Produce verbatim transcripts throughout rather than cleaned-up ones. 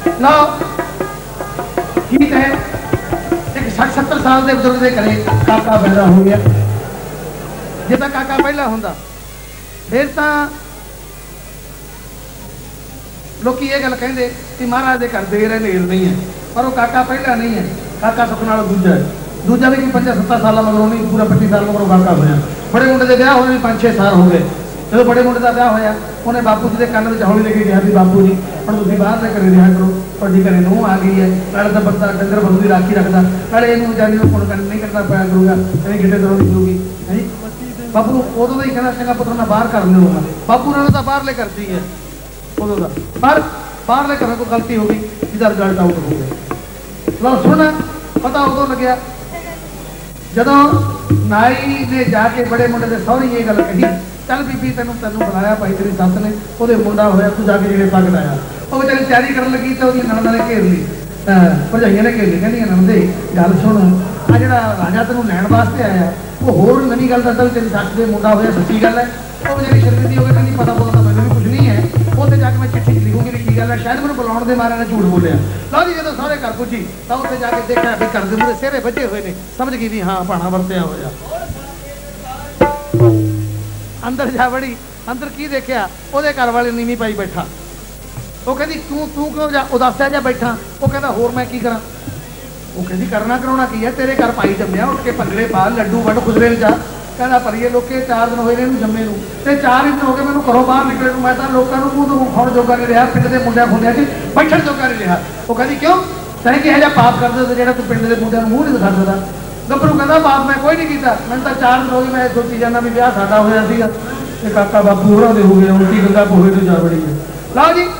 लो ठीक है, एक सठ सत्तर साल के बुजुर्ग के घरे काका पैदा हो गया। जे तो काका पहला होंदा फिर तो लोग ये गल कहते कि महाराज के घर देर है नेल नहीं है, पर वो काका पहला नहीं है, काका सुख नाल दूजा है। दूजा भी कि पंजा सत्तर साल मगरों नहीं, पूरा पच्चीस साल मगरों काका होया। बड़े मुंडे के ब्याह होने पाँच छे साल हो गए। जो बड़े मुंडे का ब्याह होया उन्हें बापू जी के कान में हौली लेके गया भी बापू जी हम तुम बाहर से करे रहा करो, ਤੁਹਾਡੀ घरे नूह आ गई है, नाले तो बंदा डंगर बंदू की राखी रखता, नाले इनू जानी फोन कर नहीं करना पाया करूँगा, कहीं गिटे दरों निकलूगी है। बापू उदों का ही कहना चंगा पुत्र मैं बाहर कर लूँगा। बापू ने तो बाहरले करती है उदों का, पर बाहरले करने को गलती हो गई जिसका रिजल्ट आउट हो गया। लो सुन पता उदों लग्या जदों नाई ने जाके बड़े मुंडे के सौहरी ये गल कही, चल बीबी तेन तेन बुलाया भाई तेरी सस ने, वो मुंडा होया तू जाके जेड़े पग लाया। वो बेचारी तैयारी कर लगी तो ननद ने घेर ली, भरजाइया ने घेर ली, कहती ननदे गल सुन आ जो राजा तेन लैन वास्ते आया वो होर नवी गल दसदा भी तेरी सस के मुंडा होया सच्ची गल है। वो बेचारी शर्मिंदी हो गई, कहती पता बोलता मैंने भी कुछ नहीं है, उत्थे जाके मैं चिट्ठी लिखूंगी भी की गल है, शायद मैं बुलाने के मारे ने झूठ बोलिया। लो जी जो सारे घर पुजी तो उत्थे जाके देखा भी घर के मुझे सेहरे बजे हुए ने, समझ गई भी हाँ भाणा वरत्या होया। अंदर जा बड़ी, अंदर की देखा वो घर वाले नीवी पाई बैठा। वो कहती तू तू क्यों जा उदासा जा बैठा। वो कहता होर मैं की करा। वो कहती करना कराना की है, तेरे घर पाई जम्मिया, उठ के भंगड़े पा लड्डू वड़ खुजरे जा। कहता भरीए लोग चार दिन होए ने जम्मे नूं ते चार ही दिन हो गए मैनूं घरों बाहर निकले नूं, मैं तो लोगों को मूँह तो खाण जोगा नहीं रहा, पिंड के मुंडिया खुंडिया च बैठण जोगा नहीं रहा। वो कहती क्यों तैं किहो जिहा पाप कर दे जो तू पिंड के मुंडिया नूं मूँह नहीं दिखा सकदा। गभरू कहता पाप मैं कोई नहीं किया, मैंने तो चार दिन हो गए मैं सोची जाना भी ब्याह साडा होया सीगा ते काका बापू होरां दे हो गए, उल्टी गंगा पोहे तो जा बड़ी है। लो जी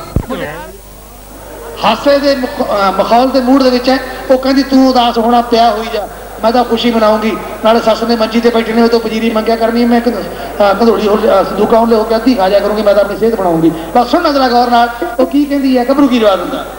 हासे के मखौल के मूड के वो कहती तू उदास होना पिया हुई जा, मैं तो खुशी मनाऊंगी। नाले सस ने मंजी से बैठने तो पजीरी मंगया करनी, मैं कंधोड़ी संदूका होने होकर अद्धी खा जा करूंगी, मैं तो अपनी सेहत बनाऊंगी। बस सुन जरा गौर नाल वो की कहती है, गभरू की रिवाज होंदा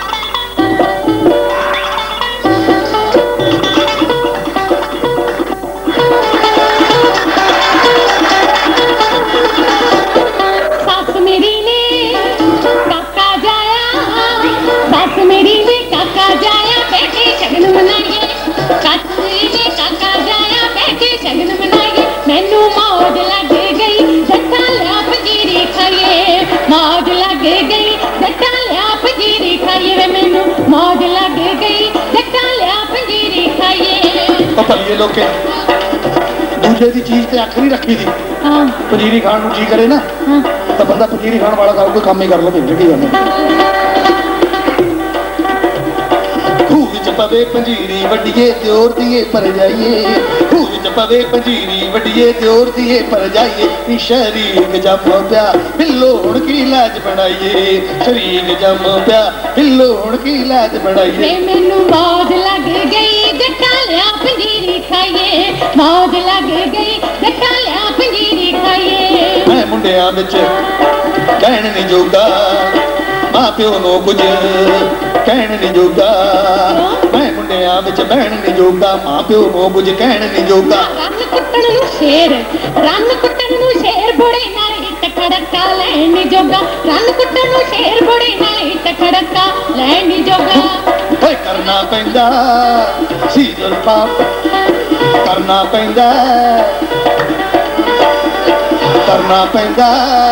लोग दूसरे की चीज से अख नहीं रखी थी। हाँ। पंजीरी खाण जी करे ना। हाँ। तो बंदा पंजीरी खाण वाला कोई काम ही कर लो पवे पंजीरी वड्डिए त्योर दिए पर जाइए, खूज पवे पंजीरी वड्डिए त्योर दिए पर जाइए, शरीक जम प्या बिल्लोड़ की लाज बनाइए, शरीक जम प्या बिल्लोड़ की लाज बनाइए। मैनू मौज लग गई जट्टा लिया पंजीरी खाइए, मौज लग गई जट्टा लिया पंजीरी खाइए। मैं मुंडिया विच कहण नहीं जोगा, मां प्यो नो कुछ कहण नहीं जोगा, मैं मुंडिया विच बहण नहीं जोगा, मां प्यो नो कुछ कहण नहीं जोगा। रन कुट्टण नूं शेर, रन कुट्टण नूं शेर बुढ़े नाल हिट खड़का लैण नहीं जोगा, रन कुट्टण नूं शेर बुढ़े नाल हिट खड़का लैण नहीं जोगा। ओए करना पैंदा सीजल पाप, करना पैंदा करना पैंदा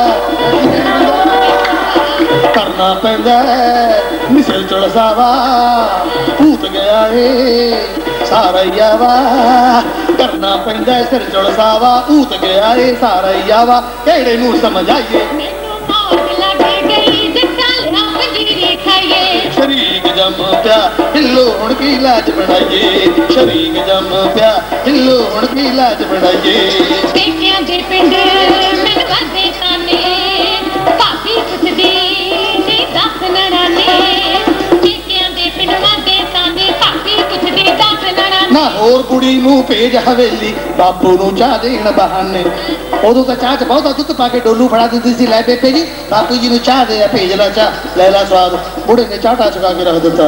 करना पैंदा मिसल चढ़सावा भूत गया है सारा यावा, करना पैंदा सिर चढ़सावा भूत गया है सारा यावा, केड़े नूं समझ आइए। मैनू मौज लग गई जट्टा लिया पंजीरी खाइए, शरीक जम प्या हिल्लोण की लाज बनाइए, शरीक जम प्या हिल्लोण की लाज बनाइए। पेकियां दे पिंड मैनू वादे ताने भाभी पुछदी नी दस नड़ाने, पेकियां दे पिंड वादे ताने भाभी पुछदी दस नड़ाने। ना होर कुड़ी नूं भेज हवेली बापू नूं चाह देण बहाने, उदों तो चाह च बहुता दुध पा के डोलू फड़ा दिंदी सी, लै बेबे जी बापू जी नूं चाह दे भेज ला चाह लै ला स्वाद, बुढ़े ने चाटा चुका के रख दिता।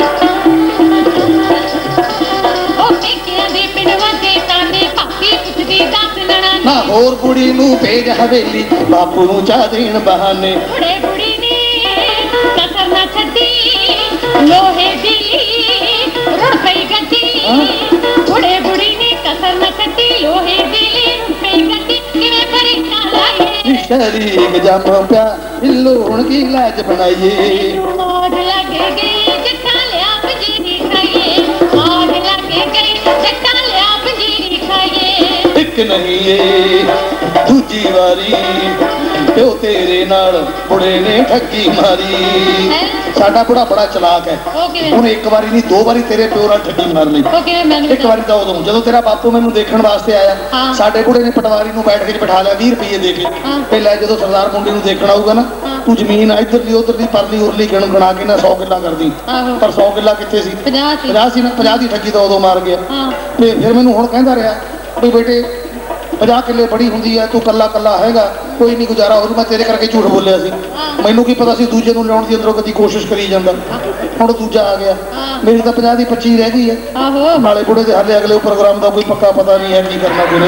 ना होर कुड़ी नूं भेज हवेली बापू नूं चाह देण बहाने, बुढ़े बुढ़ी ने कसर ना छड्डी ਲੋਹੇ ਦੀ ਰੁੜ ਪਈ ਗੱਡੀ ਬੁੜੇ ਬੁੜੀ ਨੇ ਕਸਰ ਨਾ ਕੱਢੀ ਲੋਹੇ ਦੀ ਰੁੜ ਪਈ ਗੱਡੀ ਕਿਵੇਂ ਬਰੇਕਾਂ ਲਾਈਏ शरीक जम प्या इल्लू हुण की लाज बनाइए मौज लगे गई जट्टा लिया पंजीरी खाइए मौज लगे गई जट्टा लिया पंजीरी खाइए एक नहीं ये दूजी वारी प्यो तेरे नाल बुढ़े ने ठगी मारी साडा बुढ़ा बड़ा चलाक है ਉਹਨੇ ਇੱਕ ਵਾਰੀ ਨਹੀਂ ਦੋ ਵਾਰੀ ਤੇਰੇ ਪਿਓ ਨਾਲ ਠੱਗੀ ਮਾਰ ਲਈ ਇੱਕ ਵਾਰੀ ਤਾਂ ਉਦੋਂ ਜਦੋਂ ਤੇਰਾ ਬਾਪੂ ਮੈਨੂੰ ਦੇਖਣ ਵਾਸਤੇ ਆਇਆ ਸਾਡੇ ਬੁੜੇ ਨੇ ਪਟਵਾਰੀ ਨੂੰ ਬੈਠ ਕੇ ਬਿਠਾ ਲਿਆ ਵੀਹ ਰੁਪਏ ਦੇ ਕੇ ਪਹਿਲਾਂ ਜਦੋਂ ਸਰਦਾਰ ਮੁੰਡੇ ਨੂੰ ਦੇਖਣ ਆਊਗਾ ਨਾ ਤੂੰ ਜ਼ਮੀਨ ਇੱਧਰ ਦੀ ਉੱਧਰ ਦੀ ਪਰਲੀ ਉਰਲੀ ਗਿਣ ਗਣਾ ਕੇ ਨਾ ਸੌ ਕਿੱਲਾ ਕਰਦੀ ਪਰ ਸੌ ਕਿੱਲਾ ਕਿੱਥੇ ਸੀ ਪੰਜਾਹ ਸੀ ਨਾ ਪੰਜਾਹ ਦੀ ਠੱਗੀ ਤਾਂ ਉਦੋਂ ਮਾਰ ਗਿਆ ਤੇ ਫਿਰ ਮੈਨੂੰ ਹੁਣ ਕਹਿੰਦਾ ਰਿਹਾ ਵੀ ਬੇਟੇ ਪੰਜਾਹ ਕਿੱਲੇ ਬੜੀ ਹੁੰਦੀ ਹੈ ਤੂੰ ਕੱਲਾ ਕੱਲਾ ਹੈਗਾ ਕੋਈ ਨਹੀਂ ਗੁਜ਼ਾਰਾ ਹੋ ਜੂ ਮੈਂ ਤੇਰੇ ਕਰਕੇ ਝੂਠ ਬੋਲਿਆ ਸੀ ਮੈਨੂੰ ਕੀ ਪਤਾ ਸੀ ਦੂਜੇ ਨੂੰ ਲਿਆਉਣ ਦੀ ਅੰਦਰੋਂ ਕਦੀ ਕੋਸ਼ਿਸ਼ ਕਰੀ ਜਾਂਦਾ ਹੁਣ ਦੂਜਾ ਆ ਗਿਆ ਮੇਰੀ ਤਾਂ ਪੰਜਾਹ ਦੀ ਪੱਚੀ ਰਹਿ ਗਈ ਹੈ ਨਾਲੇ ਬੁੜੇ ਦੇ ਹਾਲੇ ਅਗਲੇ ਪ੍ਰੋਗਰਾਮ ਦਾ ਕੋਈ ਪੱਕਾ ਪਤਾ ਨਹੀਂ ਹੈ ਕੀ ਕਰਨਾ ਕੋਈ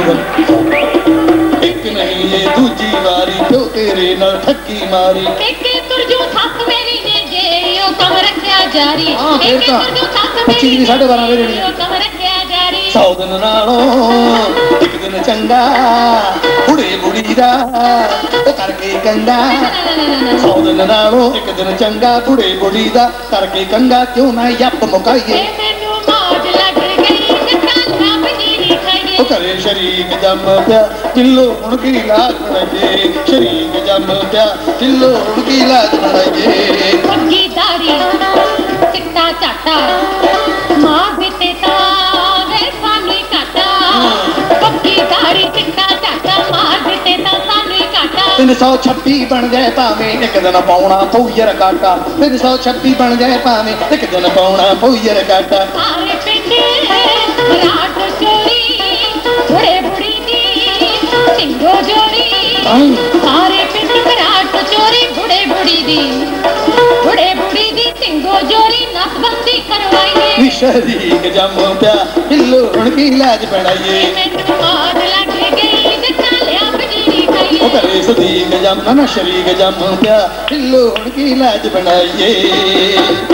ਨਹੀਂ ਇੱਕ ਨਹੀਂ ਇਹ ਦੂਜੀ ਵਾਰੀ ਪਿਓ ਤੇਰੇ ਨਾਲ ਠੱਗੀ ਮਾਰੀ ਇੱਕ ਤੁਰਜੂ ਸੱਸ ਮੇਰੀ ਨੇ ਜੇ ਉਹ ਕੰਮ ਰੱਖਿਆ ਜਾਰੀ ਇੱਕ ਤੁਰਜੂ ਸੱਸ ਪੱਚੀ ਦੀ ਸਾਢੇ ਬਾਰਾਂ ਵਜੇ ਉਹ ਕੰਮ ਰੱਖਿਆ ਜਾਰੀ ਸੌ ਦਿਨ ਨਾਲੋਂ ਇੱਕ ਦਿਨ ਚੰਗਾ ਬੁੜੇ ਬੁੜੀ ਦਾ ਉਹ ਕਰਕੇ ਕੰਗਾ ਸੌ ਦਿਨ ਨਾਲੋਂ ਇੱਕ ਦਿਨ ਚੰਗਾ ਬੁੜੇ ਬੁੜੀ ਦਾ ਕਰਕੇ ਕੰਗਾ ਕਿਉਂ ਨਾ ਯੱਪ ਮੁਕਾਈਏ ਮੈਨੂੰ ਮੌਜ ਲੱਗ ਗਈ ਜੱਟਾਂ ਲਿਆ ਪੰਜੀਰੀ ਖਾਈਏ ਉਹ ਘਰੇ ਸ਼ਰੀਕ ਜੰਮ ਪਿਆ ਕਿਲੋ ਹੁਣ ਕੀ ਲਾਜ ਬਣਾਈਏ ਸ਼ਰੀਕ ਜੰਮ ਪਿਆ ਕਿਲੋ ਹੁਣ ਕੀ ਲਾਜ ਬਣਾਈਏ ਪੱਕੀ ਦਾੜੀ ਚਿੱਟਾ ਝਾਟਾ ਮਾਂ ਬਿਤੇ ਤਾਂ ਵੇ ਸਾਨੂੰ ਘਾਟਾ ਪੱਕੀ ਦਾੜੀ ਚਿੱਟਾ ਝਾਟਾ ਮਾਂ ਬਿਤੇ ਤਾਂ ਸਾਨੂੰ ਘਾਟਾ ਤਿੰਨ ਸੌ ਛੱਬੀ ਬਣ ਜਾਏ ਭਾਵੇਂ ਇੱਕ ਦਿਨ ਪਾਉਣਾ ਪਊ ਯਾਰ ਕਾਟਾ ਤਿੰਨ ਸੌ ਛੱਬੀ ਬਣ ਜਾਏ ਭਾਵੇਂ ਇੱਕ ਦਿਨ ਪਾਉਣਾ ਪਊ ਯਾਰ ਕਾਟਾ ਸਾਰੇ ਪਿੰਡ ਰਾਤ ਚੋਰੀ ਬੁੜੇ ਬੁੜੀ ਦੀ ਸਿੰਘੋ ਜੋੜੀ ਸਾਰੇ ਪਿੰਡ ਰਾਤ ਚੋਰੀ ਬੁੜੇ ਬੁੜੀ ਦੀ ਬੁੜੇ ਬੁੜੀ ਦੀ ਸਿੰਘੋ ਜੋੜੀ ਨਸਬੰਦੀ ਕਰਵਾਈਏ ਸ਼ਰੀਕ ਜੰਮ ਪਿਆ ਹਿੱਲੋ ਹੁਣ ਕੀ ਲਾਜ ਬਣਾਈਏ ਮੈਨੂੰ ਮੌਜ ਲੱਗ ਗਈ ਜੱਟਾਂ ਲਿਆ ਪੰਜੀਰੀ ਖਾਈਏ ਉਹ ਘਰੇ ਸਦੀਕ ਜੰਮ ਨਾ ਸ਼ਰੀਕ ਜੰਮ ਪਿਆ ਹਿੱਲੋ ਹੁਣ ਕੀ ਲਾਜ ਬਣਾਈਏ